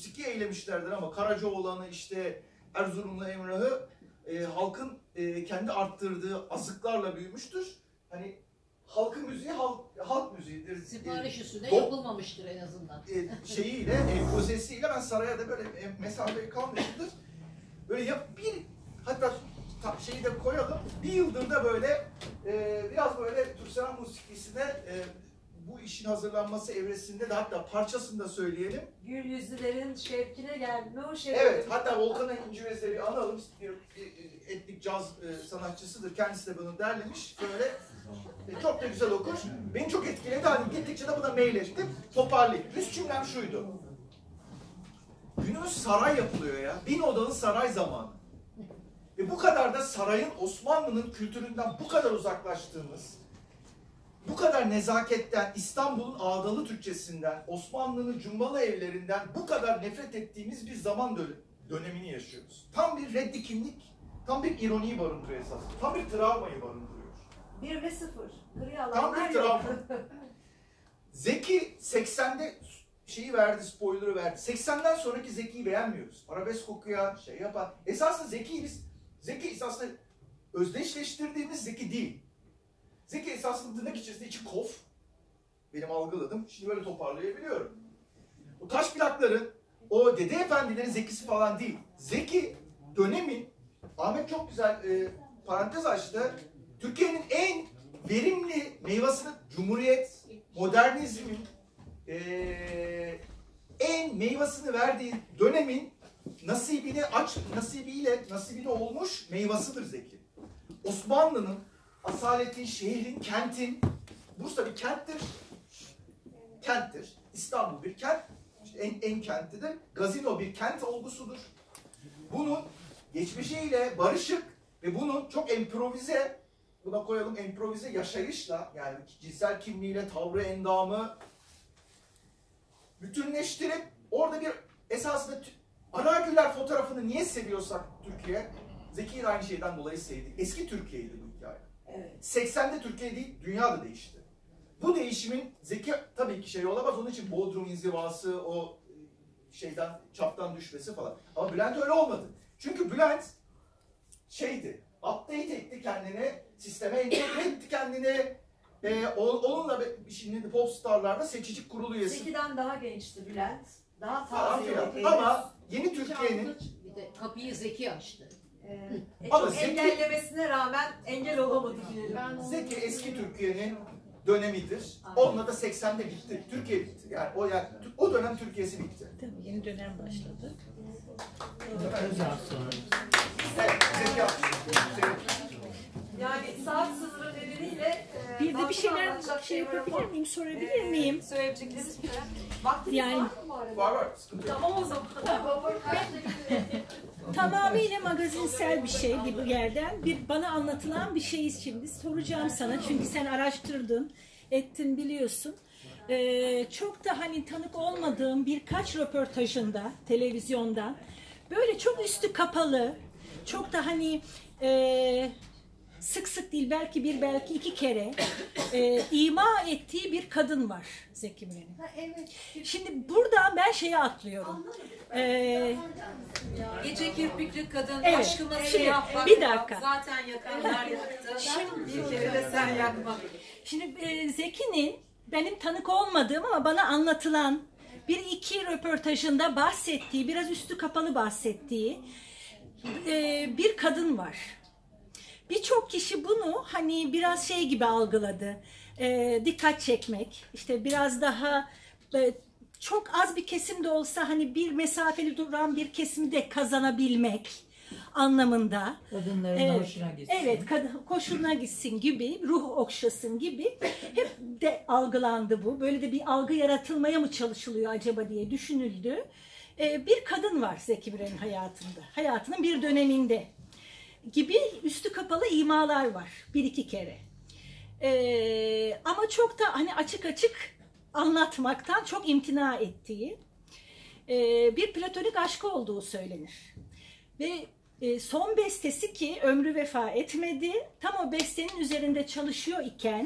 musiki eylemişlerdir ama Karacaoğlan'ı işte Erzurumlu Emrah'ı halkın kendi arttırdığı azıklarla büyümüştür. Hani halkın müziği halk müziğidir. Sipariş üstüne yapılmamıştır en azından. Şeyiyle, kozesiyle ben saraya da böyle mesafeye kalmışımdır. Böyle hatta şeyi de koyalım. Bir yıldır da böyle biraz böyle Türk sanat musikisine bu işin hazırlanması evresinde de hatta parçasını da söyleyelim. Gül yüzlülerin şevkine gelme o şevkine. Evet, hatta Volkan İncivez'e bir analım. Bir etnik caz sanatçısıdır. Kendisi de bunu derlemiş. Böyle çok da güzel okur. Beni çok etkiledi. Hani gittikçe de buna mail ettim. Toparlayayım. Üst cümlem şuydu. Günümüz saray yapılıyor ya. 1000 odalı saray zamanı. Ve bu kadar da sarayın Osmanlı'nın kültüründen bu kadar uzaklaştığımız, bu kadar nezaketten, İstanbul'un ağdalı Türkçesinden, Osmanlı'nın cumbalı evlerinden bu kadar nefret ettiğimiz bir zaman dönemini yaşıyoruz. Tam bir reddi kimlik, tam bir ironiyi barındırıyor esas. Tam bir travmayı barındırıyor. 1 ve 0. Tam bir travma. Zeki 80'de şeyi verdi, spoiler'ı verdi. 80'den sonraki Zeki'yi beğenmiyoruz. Arabesk okuyan, şey yapan. Esasında Zeki esasında özdeşleştirdiğimiz Zeki değil. Zeki esasında tırnak içerisinde içi kof. Benim algıladım. Şimdi böyle toparlayabiliyorum. O taş plakların, o dede efendilerin Zekisi falan değil. Zeki dönemin, Ahmet çok güzel parantez açtı. Türkiye'nin en verimli meyvasını, Cumhuriyet, modernizmin en meyvasını verdiği dönemin nasibiyle olmuş meyvasıdır Zeki. Osmanlı'nın, asaletin, şehrin, kentin, Bursa bir kenttir. İstanbul bir kent, işte en kentlidir. Gazino bir kent olgusudur. Bunun geçmişiyle barışık ve bunun çok improvize, buna koyalım improvize yaşayışla, yani cinsel kimliğiyle, tavrı, endamı bütünleştirip orada bir esasında Aragüler fotoğrafını niye seviyorsak Türkiye, Zeki'yi aynı şeyden dolayı sevdik. Eski Türkiye'ydi bu hikaye. Evet. 80'de Türkiye değil, dünya da değişti. Bu değişimin Zeki tabii ki şey olamaz. Onun için Bodrum inzivası, o çaptan düşmesi falan. Ama Bülent öyle olmadı. Çünkü Bülent update etti kendini, sisteme entegre etti kendini. Onunla şimdi popstarlarda seçici kurulu üyesi. Zeki'den daha gençti Bülent. Daha taze. Ama yeni Türkiye'nin... Bir de kapıyı Zeki açtı. Çok engellemesine rağmen engel olamadı diyelim. Zeki eski Türkiye'nin dönemidir. Onunla da 80'de bitti. Türkiye bitti. Yani o dönem Türkiye'si bitti. Tabii yeni dönem başladı. Özal sonra. Evet, Zeki Yani saat sınırı nedeniyle Bir de bir şeyler yapabilir miyim, sorabilir miyim? Söyleyecekleriniz bir vaktiniz Yani, var mı bu arada? Var. Tamam o zaman. Tamamıyla magazinsel bir şey gibi yerden bana anlatılan bir şeyi şimdi soracağım sana. Çünkü sen araştırdın, ettin biliyorsun. Çok da hani tanık olmadığım birkaç röportajında televizyondan böyle çok üstü kapalı, çok da hani sık sık değil belki iki kere ima ettiği bir kadın var Zeki Müren'in. Evet. Şimdi buradan ben şeye atlıyorum. Gece kirpikli kadın, Evet. aşkıma Şimdi, siyah bakma. bir dakika. Zaten yakanlar yaktı. Şimdi- Bir kere de sen yakma. Şimdi Zeki'nin benim tanık olmadığım ama bana anlatılan bir iki röportajında bahsettiği, biraz üstü kapalı bahsettiği bir kadın var. Birçok kişi bunu hani biraz şey gibi algıladı. Dikkat çekmek, işte biraz daha çok az bir kesim de olsa hani bir mesafeli duran bir kesimi de kazanabilmek anlamında. Kadınların hoşuna gitsin. Evet, hoşuna gitsin gibi, ruh okşasın gibi hep de algılandı bu. Böyle de bir algı yaratılmaya mı çalışılıyor acaba diye düşünüldü. Bir kadın var Zeki Müren'in hayatında, hayatının bir döneminde gibi üstü kapalı imalar var bir iki kere. Ama çok da hani açık açık anlatmaktan çok imtina ettiği bir platonik aşkı olduğu söylenir. Ve son bestesi ki ömrü vefa etmedi, tam o bestenin üzerinde çalışıyor iken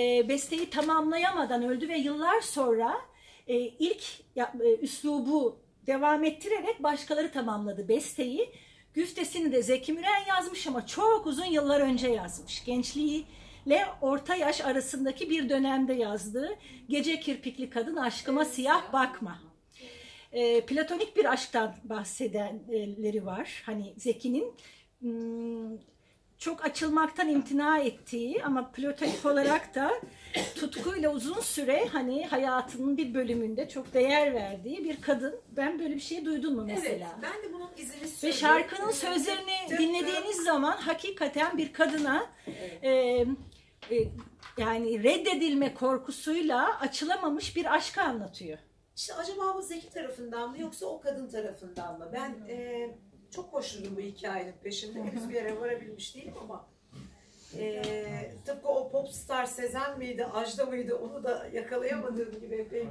besteyi tamamlayamadan öldü ve yıllar sonra ilk üslubu devam ettirerek başkaları tamamladı besteyi. Güftesini de Zeki Müren yazmış ama çok uzun yıllar önce yazmış. Gençliğiyle orta yaş arasındaki bir dönemde yazdığı Gece Kirpikli Kadın Aşkıma Siyah Bakma. Platonik bir aşktan bahsedenleri var. Hani Zeki'nin çok açılmaktan imtina ettiği ama platonik olarak da tutkuyla uzun süre hani hayatının bir bölümünde çok değer verdiği bir kadın. Ben böyle bir şey duydun mu mesela? Evet, ben de bunun izini Ve sürüyorum. şarkının sözlerini dinlediğiniz zaman hakikaten bir kadına yani reddedilme korkusuyla açılamamış bir aşkı anlatıyor. İşte acaba bu Zeki tarafından mı yoksa o kadın tarafından mı? Ben çok koşturdum bu hikayenin peşinde. Henüz bir yere varabilmiş değilim ama tıpkı o popstar Sezen miydi, Ajda mıydı onu da yakalayamadığım gibi epey.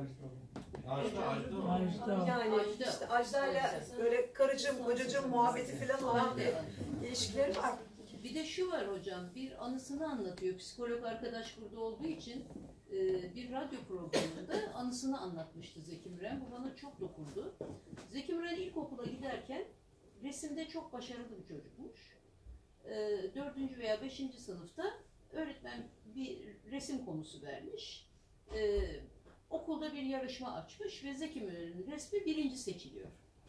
Ajda. Yani işte Ajda'yla böyle karıcığım, kocacığım muhabbeti falan olan bir ilişkileri var. Bir de şu var hocam, bir anısını anlatıyor. Psikolog arkadaş burada olduğu için bir radyo programında anısını anlatmıştı Zeki Müren. Bu bana çok dokundu. Zeki Müren ilkokula giderken resimde çok başarılı bir çocukmuş. 4. veya 5. sınıfta öğretmen bir resim konusu vermiş. Okulda bir yarışma açmış ve Zeki Müren'in resmi 1. seçiliyor.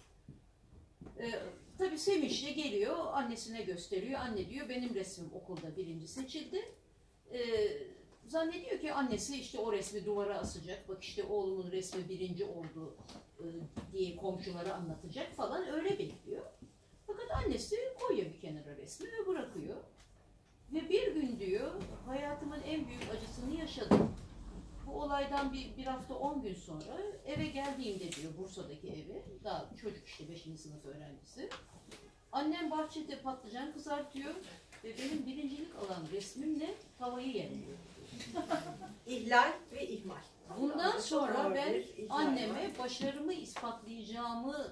Tabii sevinçle geliyor, annesine gösteriyor. Anne diyor, benim resmim okulda 1. seçildi. Zannediyor ki annesi işte o resmi duvara asacak. Bak işte oğlumun resmi 1. oldu diye komşulara anlatacak falan, öyle bekliyor. Fakat annesi koyuyor bir kenara resmi ve bırakıyor. Ve bir gün diyor, hayatımın en büyük acısını yaşadım. Bu olaydan bir hafta 10 gün sonra eve geldiğimde diyor, Bursa'daki evi, daha çocuk işte 5. sınıf öğrencisi. Annem bahçede patlıcan kızartıyor ve benim birincilik alan resmimle tavayı yemliyor. İhlal ve ihmal. Bundan sonra ben İhlal anneme var. başarımı ispatlayacağımı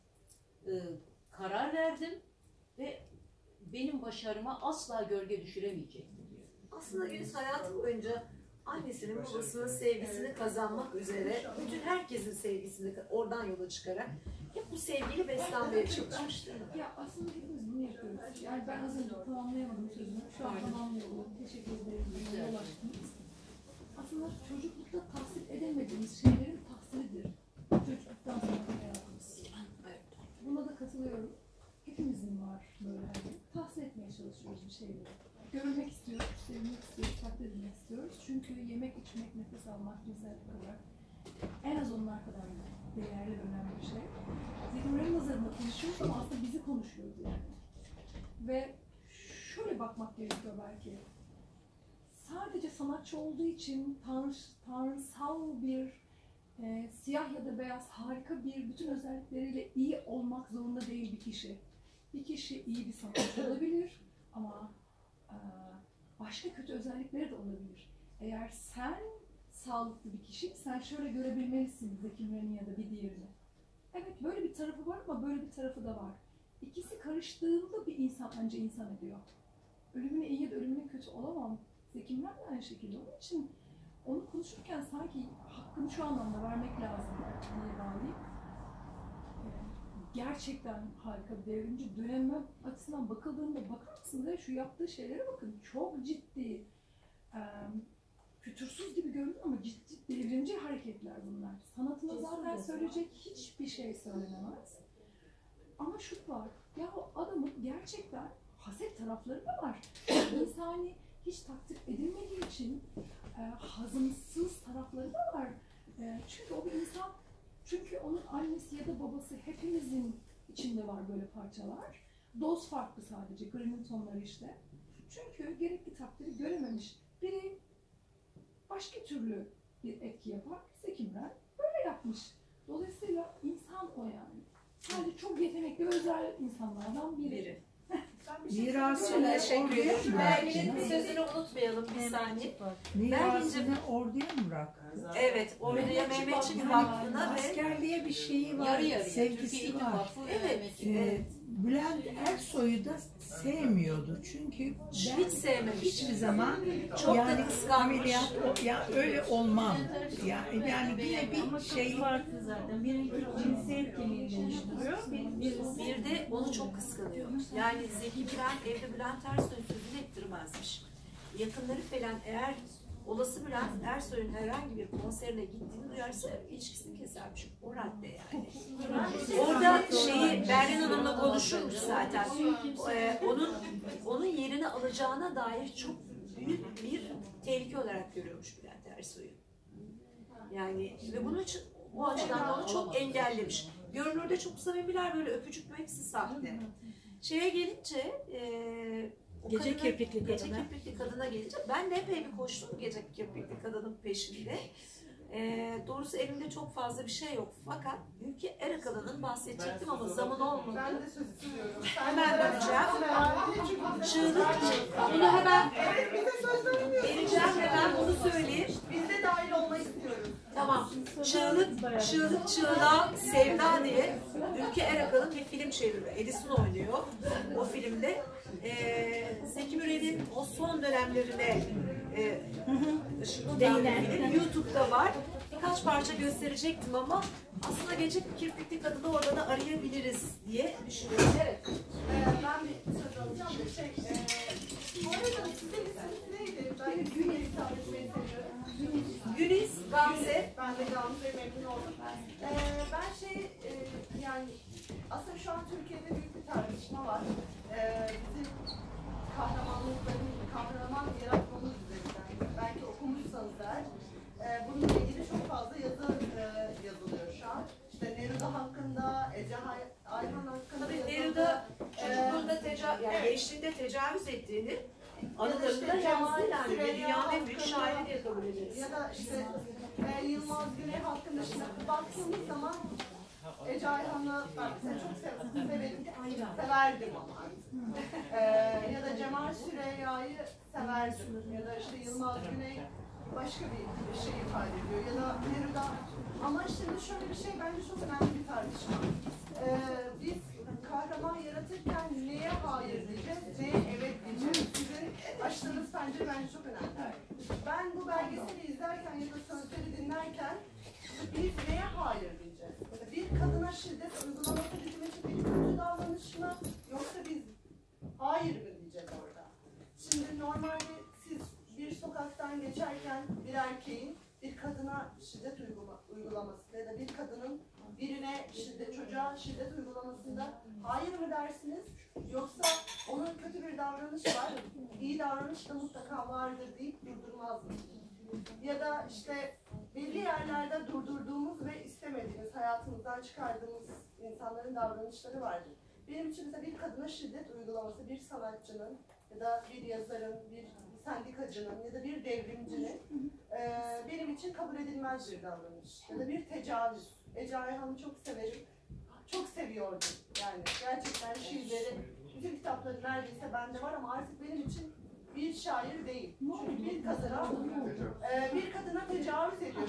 karar verdim ve benim başarıma asla gölge düşüremeyecekti diyor. Aslında Güliz hayatı boyunca annesinin babasının sevgisini kazanmak üzere bütün herkesin sevgisini oradan yola çıkarak hep bu sevgiyle beslenmeye çalışmıştır. Ya aslında hepimiz bunu yapıyoruz. Yani ben az önce tamamlayamadım sözümü. Şu an tamamlıyorum. Teşekkür ederim. Yol açtınız. Aslında çocuklukta tahsil edemediğimiz şeylerin tahsilidir. Çocukluktan sonra hayatımız. Buna da katılıyorum. Hepimizin var böyle hani. Tahsil etmeye çalışıyoruz bir şeyleri. Görmek istiyoruz, sevmek istiyoruz, takdir edilmek istiyoruz. Çünkü yemek, içmek, nefes almak, cinsel olarak en az onlar kadar değerli, önemli bir şey. Zeki Müren'in nazarında konuşuyoruz ama aslında bizi konuşuyoruz yani. Ve şöyle bakmak gerekiyor belki. Sadece sanatçı olduğu için tanrısal bir siyah ya da beyaz harika bir bütün özellikleriyle iyi olmak zorunda değil bir kişi. Bir kişi iyi bir sanatçı olabilir ama başka kötü özellikleri de olabilir. Eğer sen sağlıklı bir kişi, sen şöyle görebilmelisin Zeki Müren'in ya da bir diğerini. Evet böyle bir tarafı var ama böyle bir tarafı da var. İkisi karıştığında bir insan önce insan ediyor. Ölümüne iyi ya da ölümüne kötü olamam. Zeki Müren de aynı şekilde. Onun için onu konuşurken sanki hakkını şu anlamda vermek lazım diye bağlayayım. Gerçekten harika bir devrimci. Dönemi açısından bakıldığında bakar mısınız ya şu yaptığı şeylere bakın. Çok ciddi, fütursuz gibi görünüyor ama ciddi devrimci hareketler bunlar. Sanatına zaten söyleyecek hiçbir şey söylenemez. Ama şu var, ya o adamın gerçekten haset tarafları da var. İnsani hiç takdir edilmediği için hazımsız tarafları da var. Çünkü o bir insan, çünkü onun annesi ya da babası hepimizin içinde var böyle parçalar. Doz farklı sadece, Grimm'in tonları işte. Çünkü gerekli takdiri görememiş. Biri başka türlü bir etki yapar. Zeki Müren böyle yapmış. Dolayısıyla insan o yani. Sadece çok yetenekli ve özel insanlardan biri. Mirasını orduya mı Belgin'in bir bıraktı? sözünü unutmayalım bir saniye. Mirasını orduya mı bıraktı? Evet, orduya Mehmetçik Vakfı'na ve Askerliğe bir şeyi var, Yarı yarıya, Türkiye sevgisi Eğitim var. Vakfı ve Evet, Mehmetçik. Bülent Ersoy'u da sevmiyordu çünkü ben Hiç sevmemiş. hiçbir zaman Çok yani da kıskanmış. ameliyat ya öyle olmam. Yani yine bir şey farklı zaten. Biri cinsiyet kimliğini değiştiriyor. Bir de onu çok kıskanıyor. Yani Zeki Müren evde Bülent Ersoy'un sözünü ettirmezmiş. Yakınları falan eğer olası Bülent Ersoy'un herhangi bir konserine gittiğini duyarsa ilişkisini kesermiş. O radde yani. Orada Berlin Hanım'la konuşulmuş zaten. Onun yerini alacağına dair çok büyük bir tehlike olarak görüyormuş Bülent Ersoy'u. Yani ve bunun için o açıdan da onu çok engellemiş. Görünürde çok samimiler, böyle öpücük hepsi sahte. Şeye gelince Gece kirpikli kadına gelince ben de epey bir koştum gece kirpikli kadının peşinde. Doğrusu elimde çok fazla bir şey yok. Fakat Ülke Erakala'nın bahsedecektim ama zaman olmadı. Ben de söz istiyorum. Hemen döneceğim. Çığlık. Bunu hemen vereceğim ve ben bunu söyleyeyim. Biz de dahil olmak istiyoruz. Tamam. Çığlık çığlığa sevda diye Ülke Erakal'ın bir film çeviriyor. Edison oynuyor o filmde. Zeki Müren'in o son dönemlerine ışıklıdan bir film. YouTube'da var. Birkaç parça gösterecektim ama aslında Gece Kirpikli Kadını orada da arayabiliriz diye düşünüyorum. Evet. Ben bir söz alacağım. Bu arada sizin isminiz neydi? Ben Güniz hitap etmeyi seviyorum. Güniz, Gamze. Ben de Gamze'ye memnun oldum. Ben yani aslında şu an Türkiye'de büyük bir tartışma var. Bizim kahraman yaratmamız üzerinden. Belki okumuşsanız eğer. Bununla ilgili çok fazla yazı yazılıyor şu an. İşte Neruda hakkında, Ece Ayhan hakkında Tabii yazıldı. Neruda çocukluğunda yani gençliğinde tecavüz ettiğini anılarında yazdı yani. Ve dünyanın en büyük şairi diye kabul ederiz. Ya da işte Yılmaz Güney hakkında şimdi baktığımız zaman Ece Ayhan'ı ben mesela çok severim, severdim ama ya da Cemal Süreyya'yı severdim ya da işte Yılmaz Güney başka bir şey ifade ediyor ya da Neruda. Ama şimdi şöyle bir şey bence çok önemli bir tartışma. Biz kahraman yaratırken neye hayır diyeceğiz, neye evet diyeceğiz. Sizin açtığınız pencere bence çok önemli. Ben bu belgeseli izlerken ya da sözleri dinlerken biz neye hayır diyeceğiz? Bir kadına şiddet uygulaması bizim için bir kötü davranış mı yoksa biz hayır mı diyeceğiz orada? Şimdi normalde siz bir sokaktan geçerken bir erkeğin bir kadına şiddet uygulaması ya da bir kadının birine çocuğa şiddet uygulamasında hayır mı dersiniz? Yoksa onun kötü bir davranış var, iyi davranış da mutlaka vardır deyip durdurmaz mı? Ya da işte belli yerlerde durdurduğumuz ve istemediğimiz, hayatımızdan çıkardığımız insanların davranışları vardır. Benim için mesela bir kadına şiddet uygulaması, bir sanatçının ya da bir yazarın, bir sendikacının ya da bir devrimcinin benim için kabul edilmez bir davranış. Ya da bir tecavüz. Ece Ayhan'ı çok severim. Çok seviyordum yani. Gerçekten şiirleri, bütün kitapları neredeyse bende var ama artık benim için bir şair değil. Çünkü bir kadına tecavüz ediyor.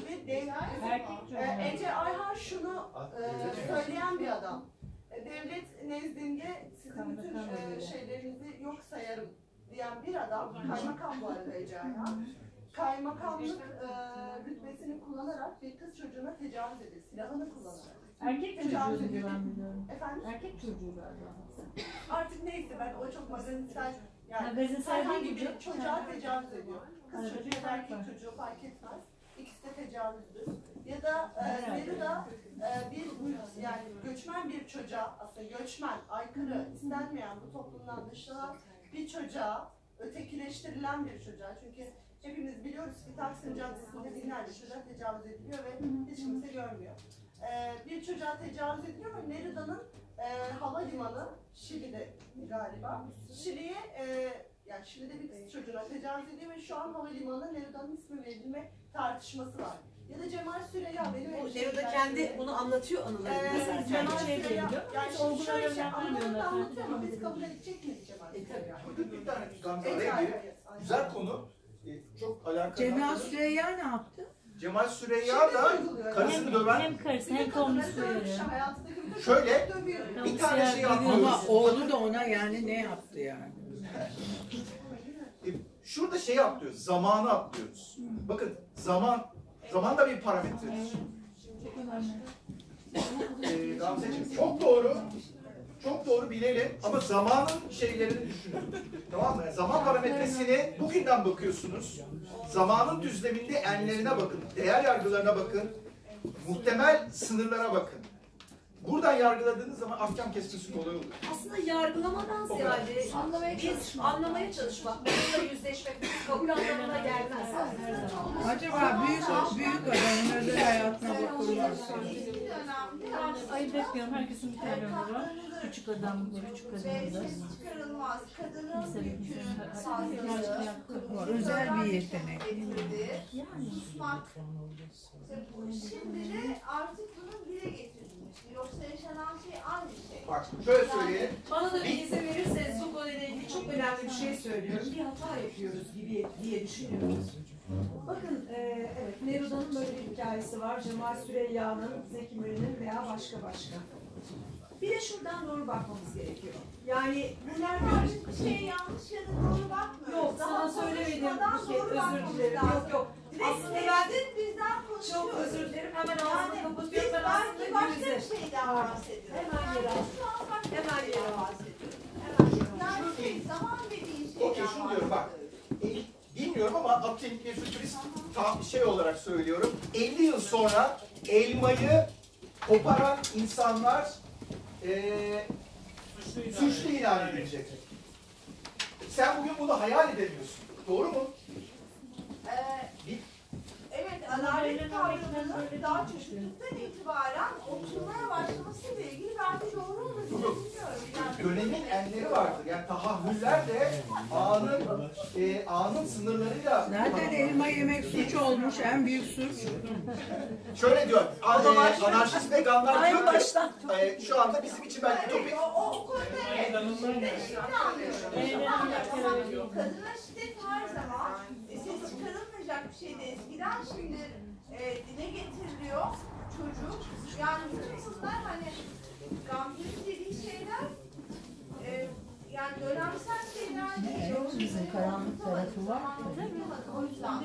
Ece Ayhan şunu söyleyen bir adam. Devlet nezdinde sizin bütün şeylerinizi yok sayarım diyen bir adam. Kaymakam bu arada Ece Ayhan. Kaymakamlık rütbesini kullanarak bir kız çocuğuna tecavüz ediyor. Silahını kullanarak. Erkek Tecavüz çocuğu ediyor. Efendim? Erkek çocuğu galiba. Artık neyse ben o çok magazinsel yani Magazinsel herhangi değil bir çocuğa tecavüz ediyor. Kız çocuğu ya da erkek çocuğu fark etmez. İkisi de tecavüzdür. Ya da Neruda bir yani göçmen bir çocuğa aslında göçmen, aykırı, istenmeyen bu toplumdan dışlanan bir çocuğa, ötekileştirilen bir çocuğa. Çünkü hepimiz biliyoruz ki Taksim Caddesi'nde binlerce çocuğa tecavüz ediliyor ve hiç kimse görmüyor. Bir çocuğa tecavüz ediliyor ve Neruda'nın havalimanı Şili'de galiba. Şili'ye yani Şili'de bir kız çocuğuna tecavüz ediyor ve şu an havalimanı Neruda'nın ismi verilme tartışması var. Ya da Cemal Süreyya benim Neruda kendi bunu anlatıyor anılarında zaten. Cemal Süreyya yani şöyle şey anılarını da anlatıyor ama biz kabul edecek miyiz Cemal Süreyya? Bir tane Gamze araya girip güzel konu. Çok alakalı. Cemal Süreyya ne yaptı? Cemal Süreyya da karısını döven. Hem karısı hem Tom'u sürüyor. Şöyle bir tane şey Ama atlıyoruz. oğlu da ona yani ne yaptı yani? Şurada şeyi atlıyoruz. Zamanı atlıyoruz. Bakın zaman da bir parametredir. Gamzeciğim çok doğru. Çok doğru bilelim ama zamanın şeylerini düşünün. Tamam mı? Zaman parametresini bugünden bakıyorsunuz. Zamanın düzleminde enlerine bakın. Değer yargılarına bakın. Muhtemel sınırlara bakın. Buradan yargıladığınız zaman ahkam kesmesi kolay olur. Aslında yargılamadan ziyade biz anlamaya çalışmak, bununla yüzleşmek, kabul anlamına gelmez. Acaba büyük adamın özel hayatına bakılmazsa. Ayıp etmiyorum. Herkesin bir tane ömrü var. Küçük adam, küçük kadın da. çıkarılmaz. Kadının yükü O özel bir yetenek. susmak. Şimdi de artık bunun dile getirilmiş. Yoksa yaşanan şey aynı şey. Bak şöyle söyleyelim. Bana da bir izin verirseniz bu konuyla ilgili çok önemli bir şey söylüyorum. Bir hata yapıyoruz diye düşünüyoruz. Bakın, evet, Neruda'nın böyle bir hikayesi var. Cemal Süreyya'nın, Zeki Müren'in veya başka. Bir de şuradan doğru bakmamız gerekiyor. Yani bunlar Bir şey yanlış ya da doğru bakmıyoruz. Yok, sana söylemedim. Doğru Özür bakmamız dilerim. lazım. Yok. Aslında bizden konuşuyoruz. Çok özür dilerim. Hemen ağzını Yani biz kapatıyorum. Ben aslında belki başka gülüze. bir şeyden bahsediyoruz. Hemen yere al. Şu an başka bir Hemen şeyden yere al. bahsediyoruz. Yani zaman dediğin şeyden Okey şunu diyorum bak. Bilmiyorum ama atayım bir fütürist şey olarak söylüyorum. 50 yıl sonra elmayı koparan insanlar suçlu ilan edilecek. Sen bugün bunu hayal edemiyorsun. Doğru mu? Evet, adalet kavramının daha çocukluktan itibaren oturmaya başlamasıyla ilgili belki doğru olduğunu düşünüyorum. Yani Dönemin enleri vardır. Yani tahammüller de anın sınırlarıyla... Zaten elma yemek suç olmuş, en büyük suç. Şöyle diyor, anarşist veganlar diyor ki, şu anda bizim için belki topik... o konuda evet. Şimdi anlıyorum. Kadına şiddet her zaman ses çıkarılmayacak bir şeydi eskiden, şimdi dile getiriliyor çocuk. Yani bütün bunlar hani Gamze'nin dediği şeyler yani dönemsel şeyler değil. Bizim karanlık tarafı var. O yüzden.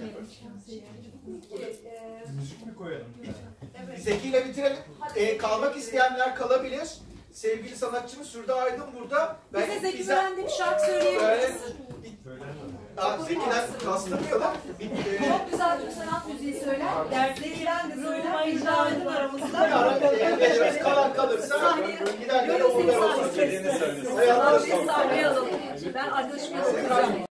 Müzik mi koyalım? Evet. Zeki ile bitirelim. Kalmak isteyenler kalabilir. Sevgili sanatçımız Sürda Aydın burada. Bize Zeki Müren'de bir şarkı söyleyebilir misin? Zeki'den kastırmayalım. Çok güzel bir sanat müziği söyler. Zeki'den de söyler. Vicda Aydın aramızda. Bir ara kalan kalırsa gidenlere uğurlar olsun. Sahneye alalım. Ben arkadaşımı